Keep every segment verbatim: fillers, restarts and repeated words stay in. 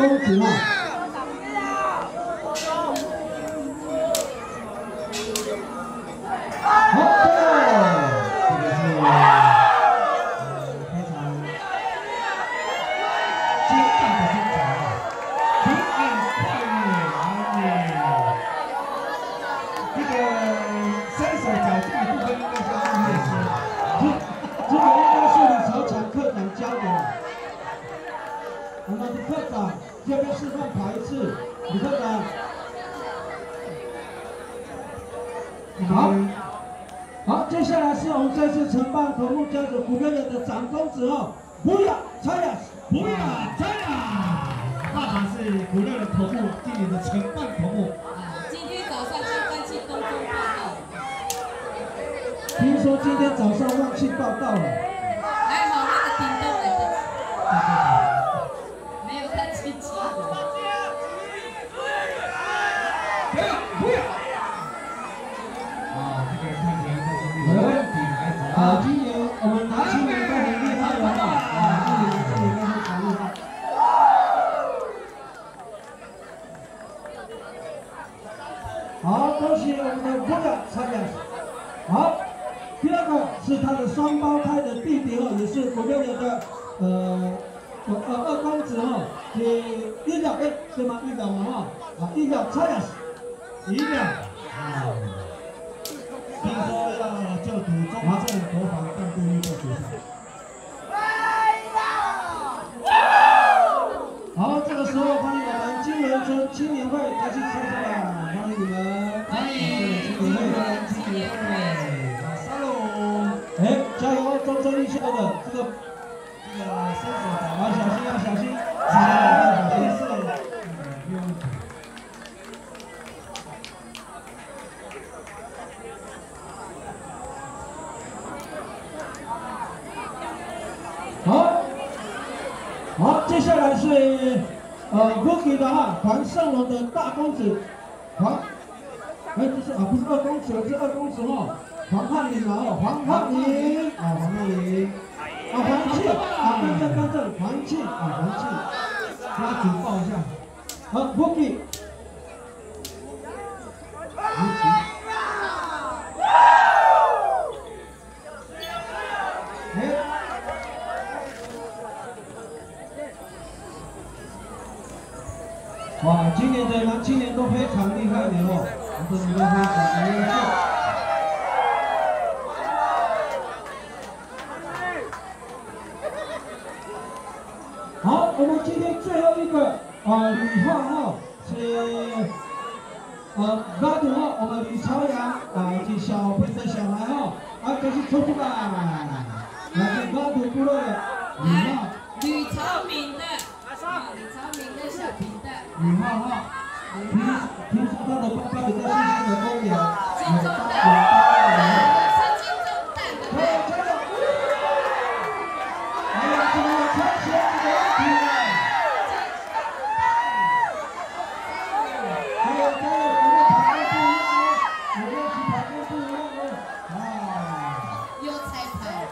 公子啊。 我们的科长这边示范跑一次，李科长。好，好，接下来是我们这次承办头目家族古乐园的长公子哦，不要拆呀，不要拆呀！爸爸是古乐园头目，今年的承办头目。 啊，今天早上去万庆东东报道。 听说今天早上万庆报道了。 还好那个顶都来得。 啊，今年我们年轻人都很厉害了啊！今年今年都很厉害。好，恭喜我们的国家参加。好，第二个是他的双胞胎的弟弟哦，也是国六年的呃呃二公子哦，是一秒哎对吗？一秒嘛哈，啊一秒参加，一秒啊。 听说要就读中正国防干部预备学校。好，这个时候欢迎我们金轮村青年会开心参加啦！欢迎你们，欢迎青年会，青年会，三喽！哎，加油，中正艺校的这个这个伸手掌，要小心，要小心，要小心是，不用。 好，好，接下来是呃 Cookie 的哈，黄胜龙的大公子黄，哎，不是啊，不是二公子，是二公子哦，黄汉林哦，黄汉林啊，黄汉林，啊，黄庆啊，更正更正，黄庆啊，黄庆，拉主报一下，好 Cookie。 哇，今年的男青年都非常厉害的哦，我们都非常优秀。好，我们今天最后一个呃吕浩哈是呃拉土哈，我们吕朝阳啊以及小平的小孩哈，啊这是抽出来，来自拉土部落的吕浩， 吕朝明的，啊吕朝明的小平的。 吕浩浩，听听说他的爸爸也在新兴的公园，有大有大的， 是金钟蛋的。 加油加油！还有这个穿鞋子的问题，加油加油！我们跑步不一样哦，我们一起跑步不一样哦，啊！ 有彩排。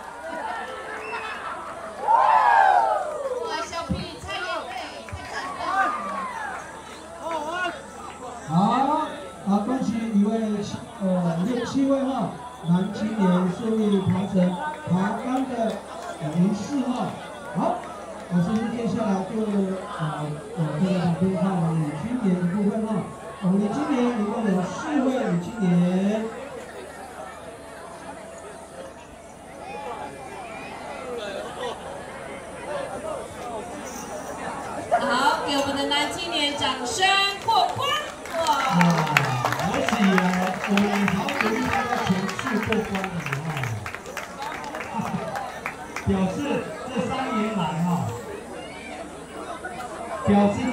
哇，小平差眼泪，太感动了。 好，啊，恭喜一位七呃六七位哈男青年顺利完成爬杆的仪式哈。好，我现在接下来就呃呃这个旁边看女青年的部分哈。我们女青年一共有四位女青年。 好，给我们的男青年掌声过关。 啊，而且我们好久遇到前次过关的哈，表示这三年来哈，表示